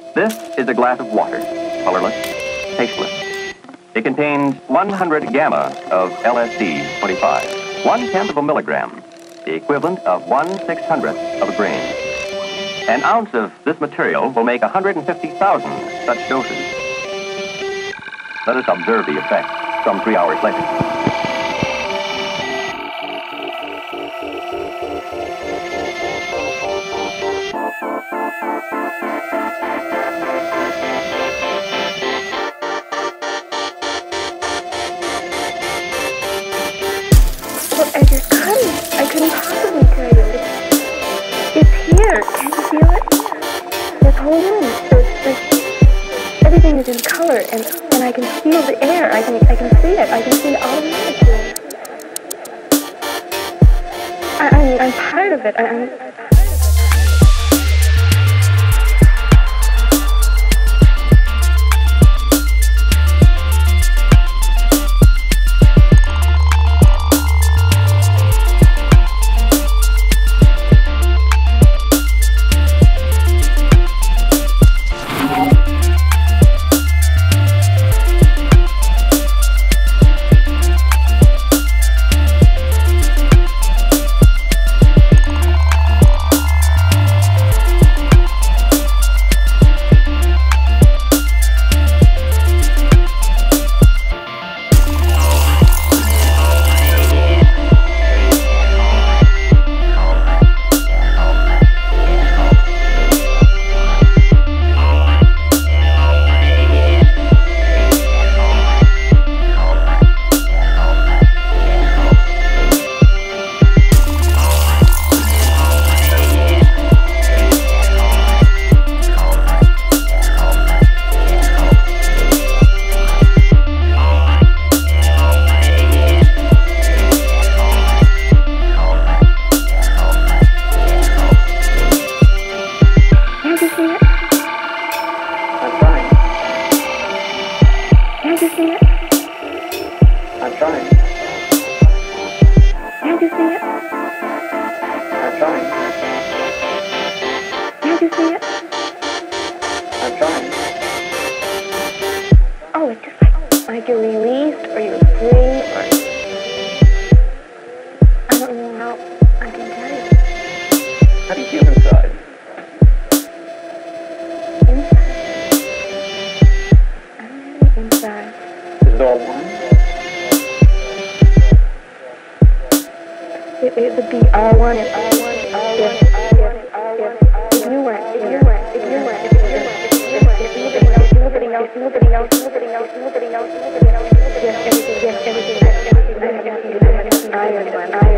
This is a glass of water, colorless, tasteless. It contains 100 gamma of LSD-25, 1/10 of a milligram, the equivalent of 1/600th of a grain. An ounce of this material will make 150,000 such doses. Let us observe the effect some 3 hours later. As you're cutting, I couldn't possibly tell you. It's here. Can you feel it? This whole room, everything is in color, and I can feel the air. I can see it. I can see all the molecules. I'm part of it. Oh, it's just like you're released or you're free or I don't know how I can tell you. How do you feel inside? Inside. I'm really inside. Is it all one? It would be all one if you weren't here. Nobody knows. Yes, everything. I am one.